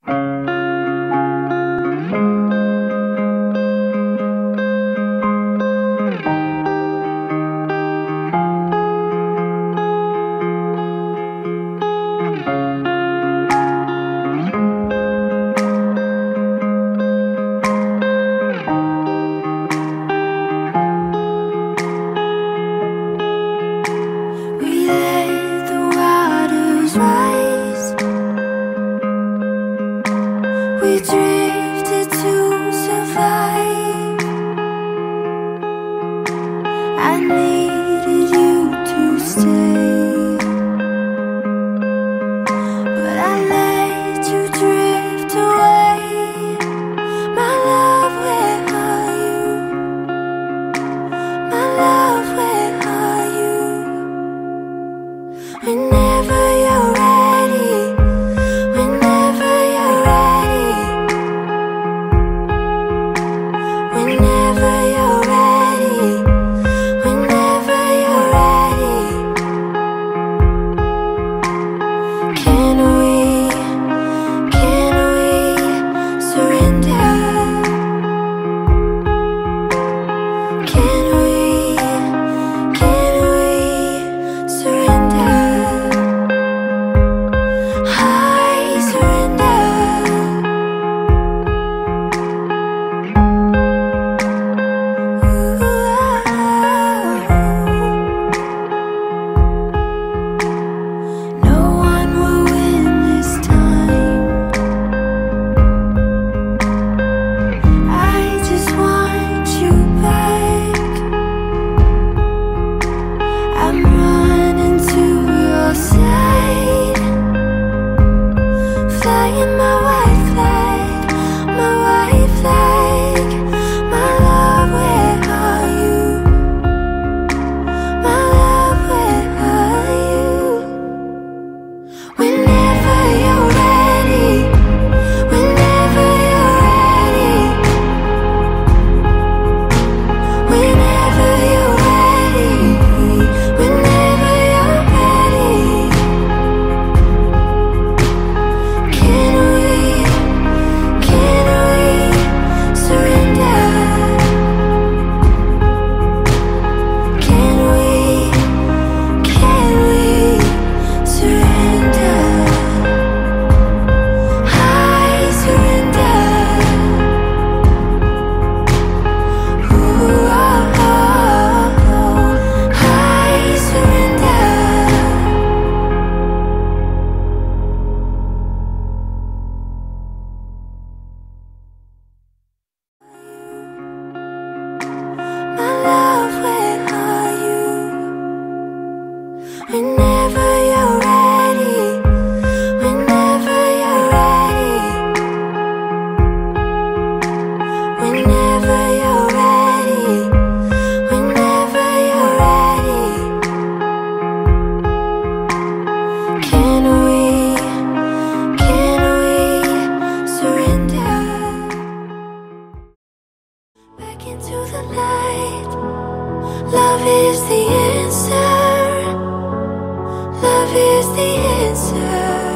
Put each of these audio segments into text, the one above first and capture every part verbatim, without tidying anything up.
We drifted to survive. I needed you to stay, but I let you drift away. My love, where are you? My love, where are you? Whenever you're ready, whenever you're ready, whenever you're ready, whenever you're ready. Can we, can we surrender? Can we, can we surrender? I surrender. No one will win this time. I just want you back. I'm running to your side, flying my white flag, my white flag. My love, where are you? My love, where are you? Whenever you're ready, whenever you're ready, whenever you're ready, whenever you're ready. Can we, can we surrender? Can we, can we surrender? I surrender. Ooh, oh, oh, oh. I surrender. My love, where are you? Whenever you're ready, whenever you're ready, whenever you're ready, whenever you're ready. Can we, can we surrender? Back into the light. Love is the answer. Love is the answer.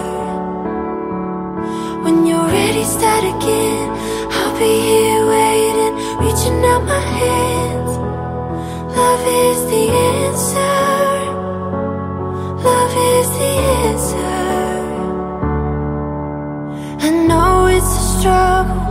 When you're ready, start again. I'll be here waiting, reaching out my hands. Love is the answer. Love is the answer. I know it's a struggle,